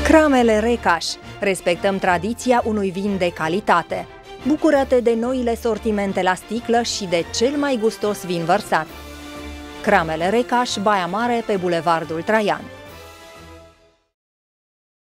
Cramele Recaș. Respectăm tradiția unui vin de calitate. Bucură-te de noile sortimente la sticlă și de cel mai gustos vin vărsat. Cramele Recaș, Baia Mare, pe Bulevardul Traian.